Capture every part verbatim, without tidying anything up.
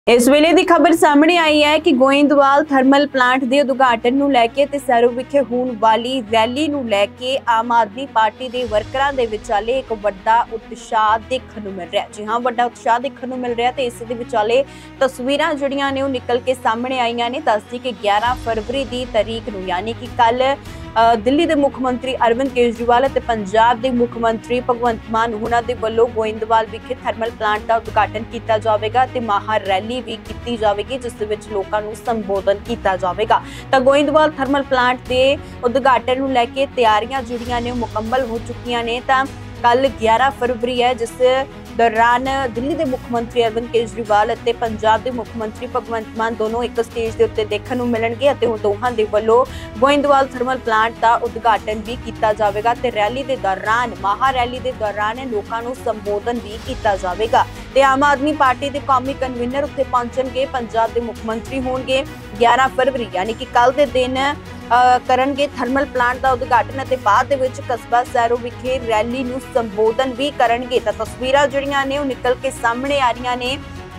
इस वेले की खबर सामने आई है कि गोइंदवाल थर्मल प्लांट के उद्घाटन नूं लैके ते सैरो विखे होने वाली रैली नूं लैके आम आदमी पार्टी के वर्करां दे विचाले एक वड्डा उत्साह देखने नूं मिल रहा है। जी हाँ, वड्डा उत्साह देखने नूं मिल रहा है। तो इस दे विचाले तस्वीरां जिहड़ियां ने निकल के सामने आईयां ने। दस दी कि ग्यारह फरवरी की तारीख नूं यानी कि कल दिल्ली के मुख्यमंत्री अरविंद केजरीवाल और पंजाब के मुख्यमंत्री भगवंत मान उन्हां दे वल्लों गोइंदवाल विखे थर्मल प्लांट का उद्घाटन किया जाएगा ते महा रैली भी की जाएगी, जिस विच लोकां नूं संबोधन किया जाएगा। तो गोइंदवाल थर्मल प्लांट के उद्घाटन नूं लैके तैयारियां जिहड़ियां ने मुकम्मल हो चुकियां ने। तां कल ग्यारह फरवरी है, जिस दौरान दिल्ली के मुख्यमंत्री अरविंद केजरीवाल और पंजाब के मुख्यमंत्री भगवंत मान दोनों एक स्टेज के उत्ते देखने को मिलणगे। दोहां दे वल्लों गोइंदवाल थर्मल प्लांट का उद्घाटन भी किया जाएगा। तो रैली के दौरान महा रैली के दौरान लोगों को संबोधन भी किया जाएगा। तो आम आदमी पार्टी के कौमी कन्वीनर उत्थे पहुंचणगे, पंजाब के मुख्यमंत्री होणगे। ग्यारह फरवरी यानी कि कल के दिन करनगे थर्मल प्लांट का उद्घाटन और बाद दे विच कस्बा सैरो विखे रैली नूं संबोधन भी करनगे। तो तस्वीरां जिहड़ियां ने निकल के सामने आ रही ने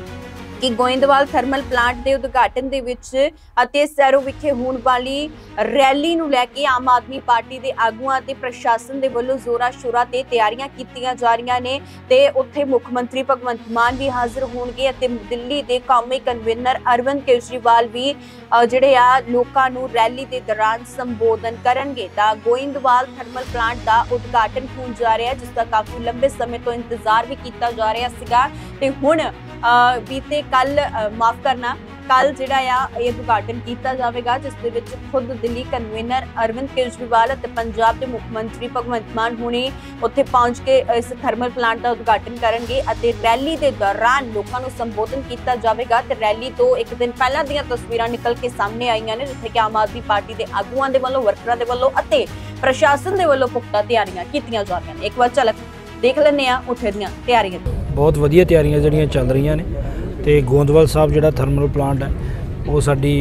कि गोइंदवाल थर्मल प्लांट के उद्घाटन दे विच अते सैरो विखे होने वाली रैली नूं लैके आम आदमी पार्टी के आगुआं ते प्रशासन के वल्लों जोरा शोरा ते तैयारियां कीतियां जा रही ने। ते उत्थे मुख्यमंत्री भगवंत मान भी हाजिर होणगे अते दिल्ली के कौमी कन्वीनर अरविंद केजरीवाल भी जिहड़े आ लोकां नूं रैली के दौरान संबोधन करनगे। तां गोइंदवाल थर्मल प्लांट का उद्घाटन होण जा रहा है, जिसका काफी लंबे समय तो इंतजार भी किया जा रहा सीगा। ते हुण बीते कल माफ करना कल जिहड़ा आ ये उद्घाटन किया जाएगा, जिस दे विच खुद दिल्ली कन्वीनर अरविंद केजरीवाल और पंजाब के मुख्यमंत्री भगवंत मान होने उत्थे पहुंच के इस थर्मल प्लांट का उद्घाटन करेंगे और रैली के दौरान लोगों को संबोधन किया जाएगा। तो रैली तो एक दिन पहला दीयां तस्वीरां निकल के सामने आईयां ने, जिथे कि आम आदमी पार्टी के आगुआं दे वल्लों वर्करां दे वल्लों अते प्रशासन दे वल्लों पुख्ता तैयारियां कीतियां जा रहीआं ने। एक बार झलक देख लैंदे आ उत्थे दीयां तैयारियां। बहुत वधिया तैयारियां जिहड़ियां चल रही ने। तो गोइंदवाल साहब जिहड़ा थर्मल प्लांट है वो साडी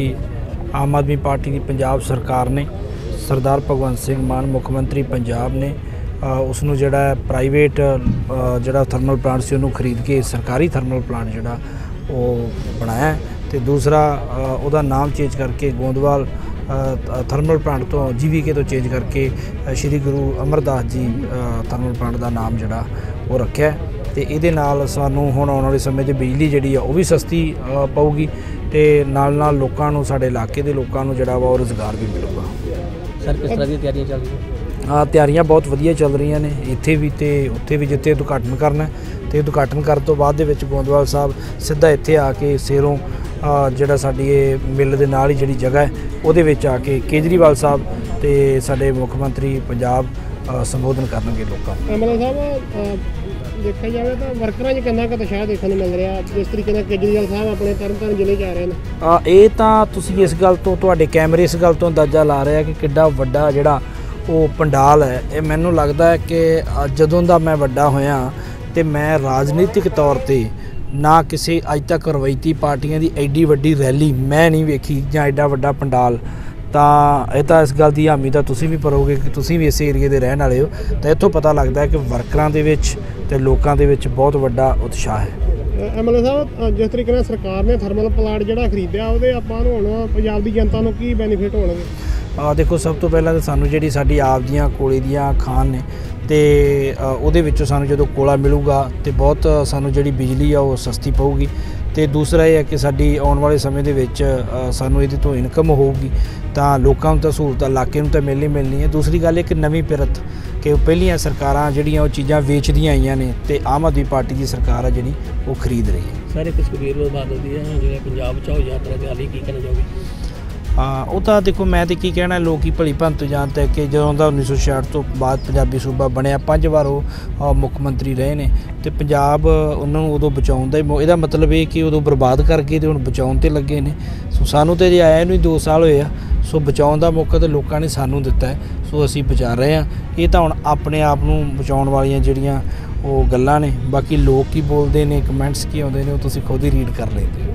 आम आदमी पार्टी की पंजाब सरकार ने सरदार भगवंत सिंह मान मुख्यमंत्री पंजाब ने उसनूं जिहड़ा प्राइवेट जिहड़ा थर्मल प्लांट से उन्होंने खरीद के सरकारी थर्मल प्लांट जिहड़ा वो बनाया। तो दूसरा उहदा नाम चेंज करके गोइंदवाल थर्मल प्लांट तो जी वी के तो चेंज करके श्री गुरु अमरदास जी थर्मल प्लांट का नाम जिहड़ा वो रखा है। तो ये नाल सानू हुण आने वाले समय में बिजली जिहड़ी आ वो भी सस्ती पऊगी ते नाल नाल लोकां नूं साडे इलाके दे लोकां नूं जिहड़ा वा वो रोज़गार भी मिलूगा। सर किस तरह की तैयारियां चल रही हैं? हाँ, तैयारियां बहुत वधिया चल रही ने इत्थे भी ते उत्थे भी, जिथे उद्घाटन करना तो उद्घाटन करने तो बाद दे विच गोइंदवाल साहब सीधा इत्थे आके सेरों जिहड़ा साडी ये मिल दे नाल ही जिहड़ी जगह है उहदे विच आके केजरीवाल साहब ते साडे मुख्यमंत्री पंजाब संबोधन करनगे लोकां नूं। एमएलए साहब देखा जाए तो वर्करां च कितना क उत्साह देखने मिल रहा, जिस तरीके नाल केजरीवाल साहब अपने तरनताਰਨ जिले च आ रहे हैं। ये तां तुसीं इस गल तो तुहाडे कैमरे इस गल तो अंदाजा ला रहे कि किड्डा वड्डा जिहड़ा वो पंडाल है। ये मैनूं लगदा है कि जदों दा मैं वड्डा होया ते मैं राजनीतिक तौर ते ना किसी अज तक रवायती पार्टियां की एड्डी वड्डी रैली मैं नहीं वेखी जां एड्डा वड्डा पंडाल। तो यह तो इस गल की हामी तो तुसीं भी भरोगे कि तुसीं भी इस एरिए के रहने वाले हो। तो इत्थों पता लगता है कि वर्करां दे विच ते लोकां दे विच बहुत वड्डा उत्साह है। एमएलए साहब जिस तरीके नाल सरकार ने थर्मल प्लांट जिहड़ा खरीदिया उहदे आपां नूं हुण पंजाब दी जनता नूं की बेनीफिट होणगे? आ देखो, सब तो पहला तो सानू जिहड़ी साडी आप दियां कोले दियां खान ने ते उहदे विचों सानू जदों कोला मिलूगा तो बहुत सानू जिहड़ी बिजली आ वो सस्ती पऊगी। तो दूसरा यह है कि साडी आने वाले समय दे विच सानू इहदे तो इनकम होगी, तो लोकां नूं तां सहूलतां इलाके नूं तां मिलनी मिलनी है। दूसरी गल एक नवीं पिरत कि पहलियां सरकारां जिहड़ियां वो चीज़ां वेचदियां आईयां ने ते आम आदमी पार्टी की सरकार है जिहड़ी वो खरीद रही है। सर एक सुखबीर बादल दी है जिहड़े पंजाब च हो यात्रा ते हाली की कहना चाहोगे? हाँ, वो तो देखो मैं तो की कहना, लोग ही भली भंत जानते हैं कि जो उन्नीस सौ छियाठ तो बाद पंजाबी सूबा बनया पांच बार वो मुख्यमंत्री रहे ने तो पंजाब उन्होंने उदों बचाउण दा ही, इहदा मतलब ये कि उदों बर्बाद करके तो हुण बचाउण ते लगे ने। सो सानू तो जे आया नहीं दो साल होए आ, सो बचाउण दा मौका तो लोगों ने सानू दिता है, सो असीं बचा रहे हैं। ये तो हुण अपने आप नूं बचाउण वालियां जिहड़ियां वो गल्लां ने, बाकी लोग की बोलते हैं कमेंट्स की आउंदे ने वो तुसीं खुद ही रीड कर लेंगे।